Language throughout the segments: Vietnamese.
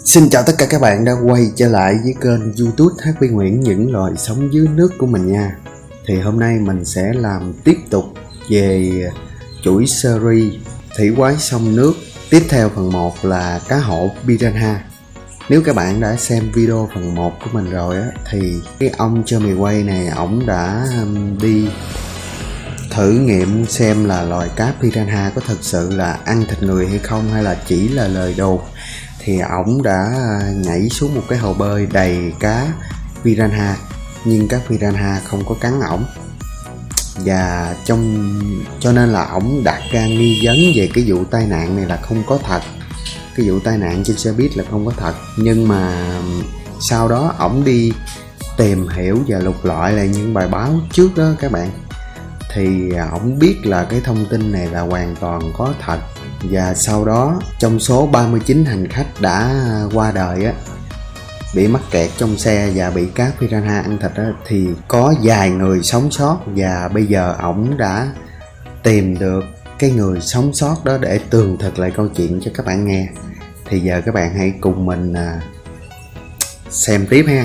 Xin chào tất cả các bạn đã quay trở lại với kênh YouTube HB Nguyễn những loài sống dưới nước của mình nha. Thì hôm nay mình sẽ làm tiếp tục về chuỗi series thủy quái sông nước. Tiếp theo phần 1 là cá hổ piranha. Nếu các bạn đã xem video phần 1 của mình rồi á, thì cái ông Jeremy Way này ổng đã đi thử nghiệm xem là loài cá piranha có thực sự là ăn thịt người hay không, hay là chỉ là lời đồn. Thì ổng đã nhảy xuống một cái hồ bơi đầy cá piranha, nhưng cá piranha không có cắn ổng, và cho nên là ổng đặt ra nghi vấn về cái vụ tai nạn này là không có thật. Cái vụ tai nạn trên xe buýt là không có thật. Nhưng mà sau đó ổng đi tìm hiểu và lục lọi lại những bài báo trước đó các bạn, thì ổng biết là cái thông tin này là hoàn toàn có thật. Và sau đó trong số 39 hành khách đã qua đời á, bị mắc kẹt trong xe và bị cá piranha ăn thịt á, thì có vài người sống sót. Và bây giờ ổng đã tìm được cái người sống sót đó để tường thuật lại câu chuyện cho các bạn nghe. Thì giờ các bạn hãy cùng mình xem tiếp ha.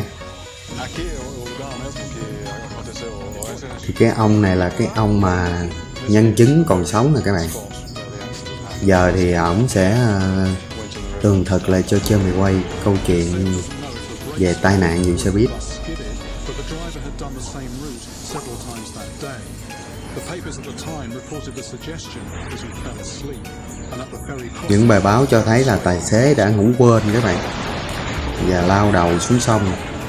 Thì cái ông này là cái ông mà nhân chứng còn sống nè các bạn. Giờ thì ổng sẽ tường thuật lại cho Jeremy Way câu chuyện về tai nạn vụ xe buýt. Những bài báo cho thấy là tài xế đã ngủ quên các bạn và lao đầu xuống sông.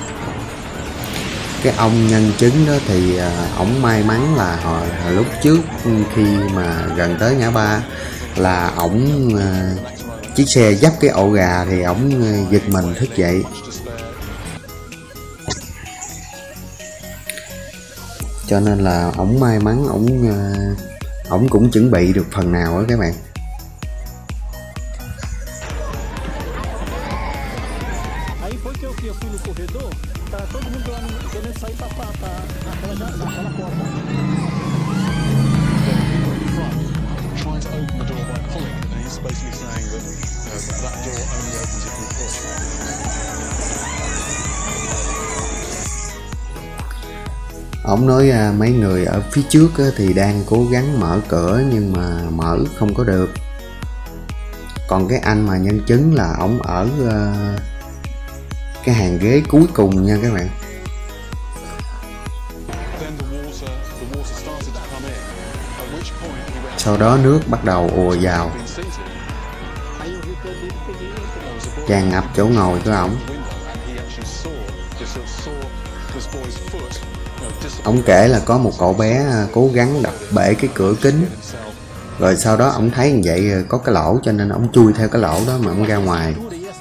Cái ông nhân chứng đó thì ổng may mắn là hồi lúc trước khi mà gần tới ngã ba là ổng chiếc xe dấp cái ổ gà thì ổng giật mình thức dậy. Cho nên là ổng may mắn, ổng cũng chuẩn bị được phần nào đó các bạn. Ông nói mấy người ở phía trước thì đang cố gắng mở cửa nhưng mà mở không có được. Còn cái anh mà nhân chứng là ổng ở cái hàng ghế cuối cùng nha các bạn. Sau đó nước bắt đầu ùa vào, tràn ngập chỗ ngồi của ổng. Ông kể là có một cậu bé cố gắng đập bể cái cửa kính, rồi sau đó ông thấy như vậy có cái lỗ, cho nên ông chui theo cái lỗ đó mà ông ra ngoài.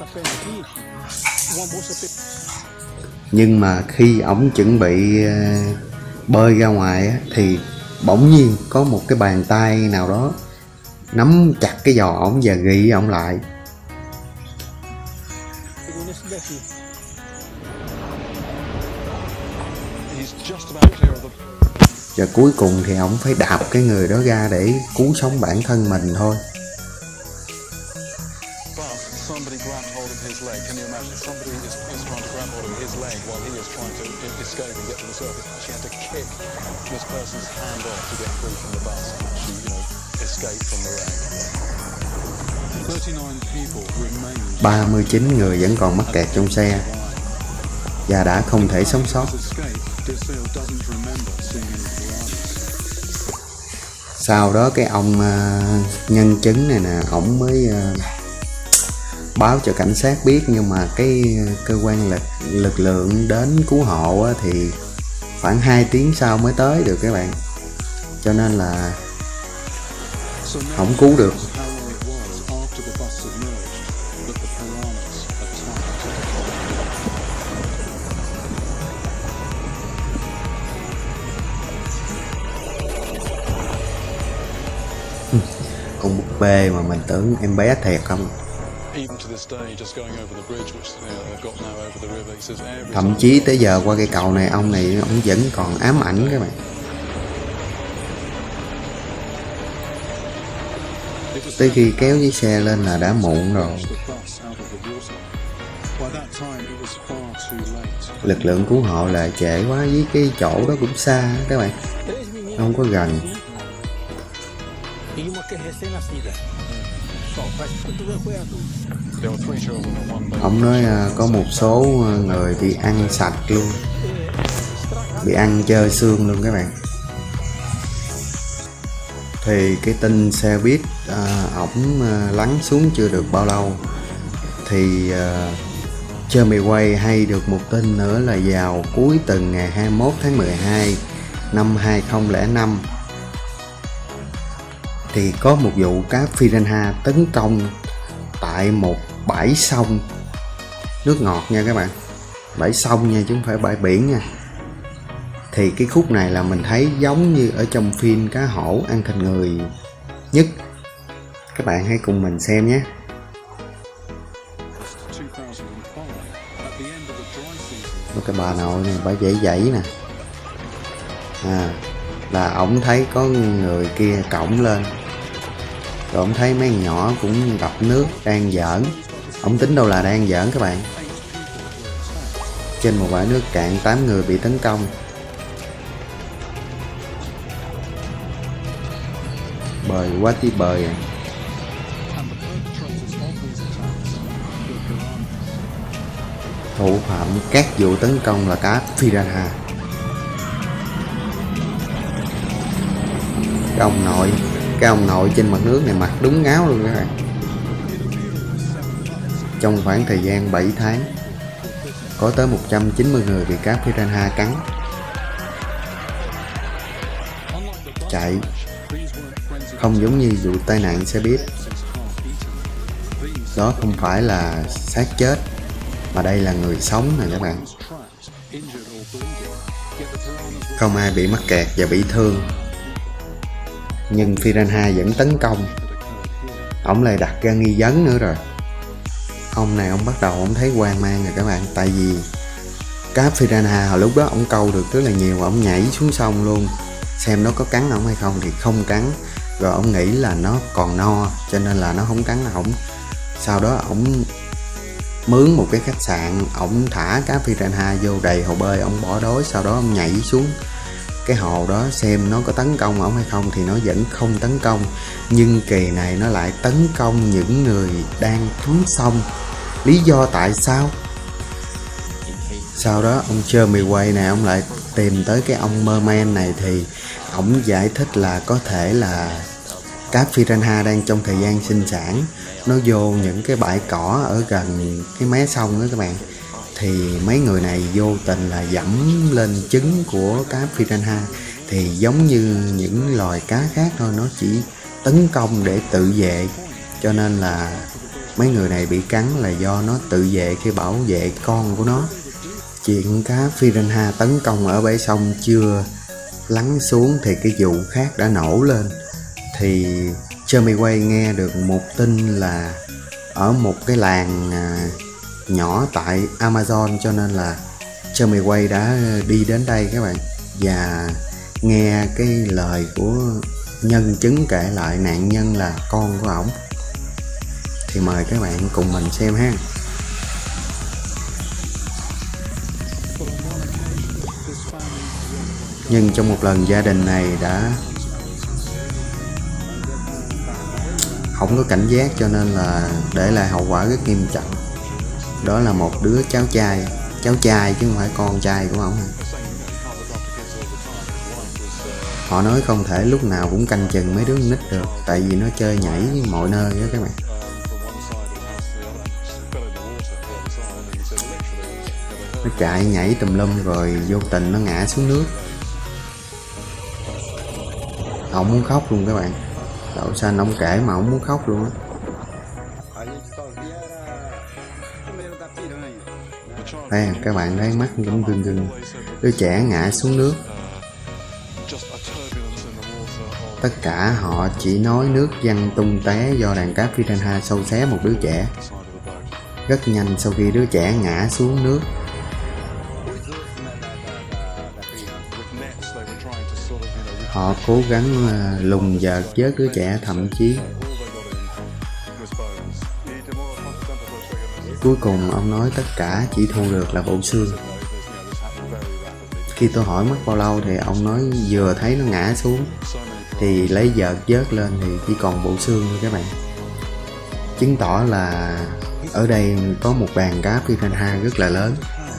Nhưng mà khi ông chuẩn bị bơi ra ngoài thì bỗng nhiên có một cái bàn tay nào đó nắm chặt cái giò ổng và ghi ổng lại. Và cuối cùng thì ổng phải đạp cái người đó ra để cứu sống bản thân mình thôi. – 39 người vẫn còn mắc kẹt trong xe và đã không thể sống sót. Sau đó cái ông nhân chứng này nè, ổng mới báo cho cảnh sát biết, nhưng mà cái cơ quan lực lượng đến cứu hộ thì khoảng 2 tiếng sau mới tới được các bạn. Cho nên là không cứu được. Con búp bê mà mình tưởng em bé thiệt không. Thậm chí tới giờ qua cây cầu này, ông này ông vẫn còn ám ảnh các bạn. Tới khi kéo chiếc xe lên là đã muộn rồi. Lực lượng cứu hộ là trễ quá, với cái chỗ đó cũng xa các bạn, không có gần. Ông nói có một số người bị ăn sạch luôn, bị ăn trơ xương luôn các bạn. Thì cái tin xe buýt ổng lắng xuống chưa được bao lâu thì Jeremy Way hay được một tin nữa là vào cuối tuần ngày 21 tháng 12 năm 2005 thì có một vụ cá piranha tấn công tại một bãi sông nước ngọt nha các bạn, bãi sông nha chứ không phải bãi biển nha. Thì cái khúc này là mình thấy giống như ở trong phim cá hổ ăn thịt người nhất. Các bạn hãy cùng mình xem nhé. Cái bà nội này bà dãy nè, là ổng thấy có người kia cõng lên, rồi ổng thấy mấy nhỏ cũng đập nước đang giỡn. Ổng tính đâu là đang giỡn các bạn. Trên một bãi nước cạn 8 người bị tấn công. Bơi quá tí bơi à. Thủ phạm các vụ tấn công là cá piranha. Cái ông nội trên mặt nước này mặt đúng ngáo luôn các bạn. Trong khoảng thời gian 7 tháng có tới 190 người bị cá piranha cắn. Chạy không giống như vụ tai nạn xe buýt. Đó không phải là xác chết mà đây là người sống nè các bạn. Không ai bị mắc kẹt và bị thương, nhưng piranha vẫn tấn công. Ông lại đặt ra nghi vấn nữa rồi. Ông này ông bắt đầu ông thấy hoang mang rồi các bạn. Tại vì cá piranha hồi lúc đó ông câu được rất là nhiều, ông nhảy xuống sông luôn xem nó có cắn ông hay không, thì không cắn. Rồi ông nghĩ là nó còn no cho nên là nó không cắn ổng. Sau đó ổng mướn một cái khách sạn, ổng thả cá piranha vô đầy hồ bơi, ổng bỏ đói. Sau đó ông nhảy xuống cái hồ đó xem nó có tấn công ổng hay không, thì nó vẫn không tấn công. Nhưng kỳ này nó lại tấn công những người đang tắm sông. Lý do tại sao? Sau đó ông Jeremy Way này ông lại tìm tới cái ông merman này, thì ổng giải thích là có thể là cá piranha đang trong thời gian sinh sản, nó vô những cái bãi cỏ ở gần cái mé sông đó các bạn. Thì mấy người này vô tình là dẫm lên trứng của cá piranha. Thì giống như những loài cá khác thôi, nó chỉ tấn công để tự vệ. Cho nên là mấy người này bị cắn là do nó tự vệ khi bảo vệ con của nó. Chuyện cá piranha tấn công ở bãi sông chưa lắng xuống thì cái vụ khác đã nổ lên. Thì Jeremy Way nghe được một tin là ở một cái làng nhỏ tại Amazon, cho nên là Jeremy Way đã đi đến đây các bạn, và nghe cái lời của nhân chứng kể lại nạn nhân là con của ổng. Thì mời các bạn cùng mình xem ha. Nhưng trong một lần gia đình này đã không có cảnh giác, cho nên là để lại hậu quả rất nghiêm trọng. Đó là một đứa cháu trai chứ không phải con trai của ổng. Họ nói không thể lúc nào cũng canh chừng mấy đứa nít được, tại vì nó chơi nhảy mọi nơi đó các bạn. Nó chạy nhảy tùm lum rồi vô tình nó ngã xuống nước. Ổng muốn khóc luôn các bạn. Đậu xanh ông kể mà ổng muốn khóc luôn á. Đây các bạn thấy mắt cũng rưng rưng. Đứa trẻ ngã xuống nước. Tất cả họ chỉ nói nước văng tung té do đàn cá piranha sâu xé một đứa trẻ. Rất nhanh sau khi đứa trẻ ngã xuống nước, họ cố gắng lùng và vớt đứa trẻ, thậm chí Cuối cùng ông nói tất cả chỉ thu được là bộ xương. Khi tôi hỏi mất bao lâu thì ông nói vừa thấy nó ngã xuống thì lấy vợt vớt lên thì chỉ còn bộ xương thôi các bạn. Chứng tỏ là ở đây có một đàn cá piranha rất là lớn.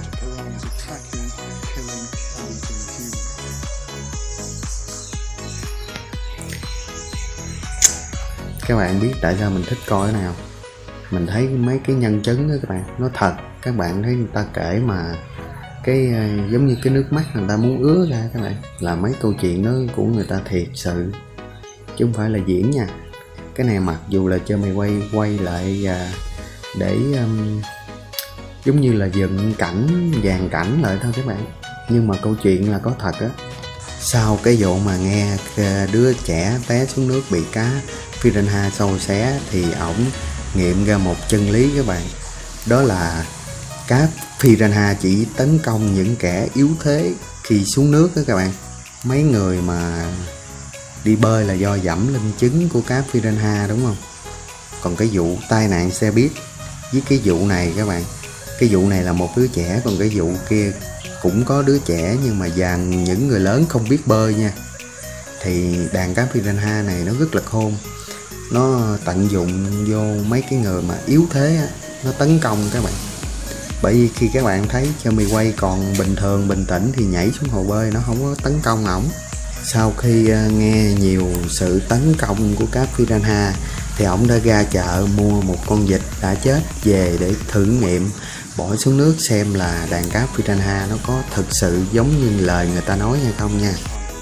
Các bạn biết tại sao mình thích coi cái nào? Mình thấy mấy cái nhân chứng đó các bạn, nó thật. Các bạn thấy người ta kể mà cái giống như cái nước mắt người ta muốn ứa ra các bạn, là mấy câu chuyện đó của người ta thiệt sự chứ không phải là diễn nha. Cái này mặc dù là Chermy quay lại để giống như là dựng cảnh, dàn cảnh lại thôi các bạn, nhưng mà câu chuyện là có thật á. Sau cái vụ mà nghe đứa trẻ té xuống nước bị cá piranha sâu xé thì ổng nghiệm ra một chân lý các bạn, đó là cá piranha chỉ tấn công những kẻ yếu thế khi xuống nước đó các bạn. Mấy người mà đi bơi là do dẫm lên trứng của cá piranha đúng không? Còn cái vụ tai nạn xe buýt với cái vụ này các bạn, cái vụ này là một đứa trẻ, còn cái vụ kia cũng có đứa trẻ nhưng mà dàn những người lớn không biết bơi nha. Thì đàn cá piranha này nó rất là khôn, nó tận dụng vô mấy cái người mà yếu thế á, nó tấn công các bạn. Bởi vì khi các bạn thấy Chermy quay còn bình thường bình tĩnh thì nhảy xuống hồ bơi nó không có tấn công ổng. Sau khi nghe nhiều sự tấn công của cá piranha thì ổng đã ra chợ mua một con vịt đã chết về để thử nghiệm bỏ xuống nước xem là đàn cá piranha nó có thực sự giống như lời người ta nói hay không nha.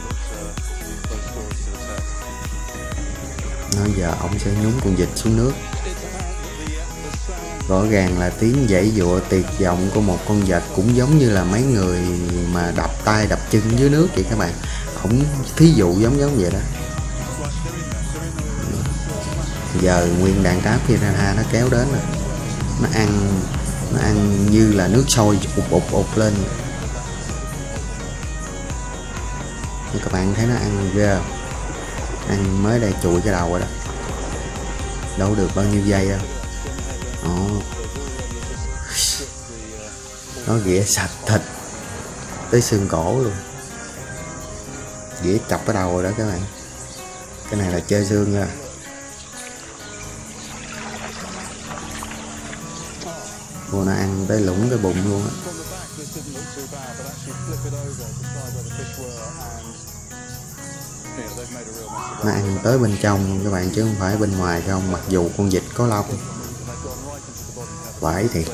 Nói giờ ổng sẽ nhúng con vịt xuống nước. Rõ ràng là tiếng giãy giụa tuyệt vọng của một con vịt, cũng giống như là mấy người mà đập tay đập chân dưới nước vậy các bạn. Ổng thí dụ giống vậy đó. Giờ nguyên đàn cá piranha nó kéo đến rồi, nó ăn như là nước sôi ụp lên. Như các bạn thấy nó ăn ghê, ăn mới đây chùi cái đầu rồi đó, đâu được bao nhiêu giây đâu. Nó ghĩa sạch thịt tới xương cổ luôn, ghĩa chọc cái đầu rồi đó các bạn. Cái này là chơi xương nha. Nó ăn tới lủng cái bụng luôn á. Nó ăn tới bên trong các bạn chứ không phải bên ngoài không, mặc dù con vịt có lông. Phải thiệt.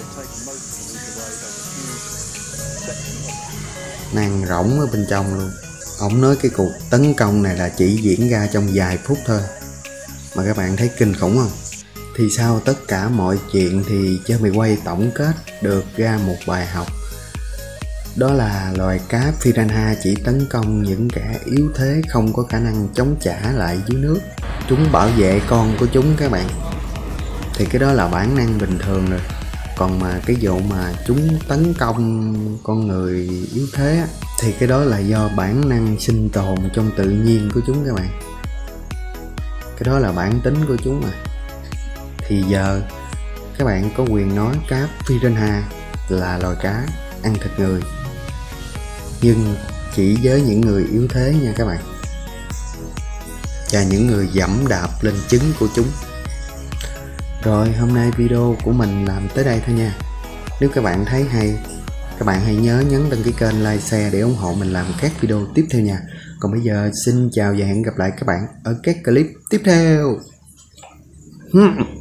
Nó ăn rỗng ở bên trong luôn. Ông nói cái cuộc tấn công này là chỉ diễn ra trong vài phút thôi mà các bạn thấy kinh khủng không? Thì sau tất cả mọi chuyện thì Chermy quay tổng kết được ra một bài học, đó là loài cá piranha chỉ tấn công những kẻ yếu thế không có khả năng chống trả lại dưới nước. Chúng bảo vệ con của chúng các bạn, thì cái đó là bản năng bình thường rồi. Còn mà cái vụ mà chúng tấn công con người yếu thế á, thì cái đó là do bản năng sinh tồn trong tự nhiên của chúng các bạn. Cái đó là bản tính của chúng mà. Thì giờ các bạn có quyền nói cá piranha là loài cá ăn thịt người, nhưng chỉ với những người yếu thế nha các bạn, và những người dẫm đạp lên trứng của chúng. Rồi hôm nay video của mình làm tới đây thôi nha. Nếu các bạn thấy hay, các bạn hãy nhớ nhấn đăng ký kênh, like, share để ủng hộ mình làm các video tiếp theo nha. Còn bây giờ xin chào và hẹn gặp lại các bạn ở các clip tiếp theo.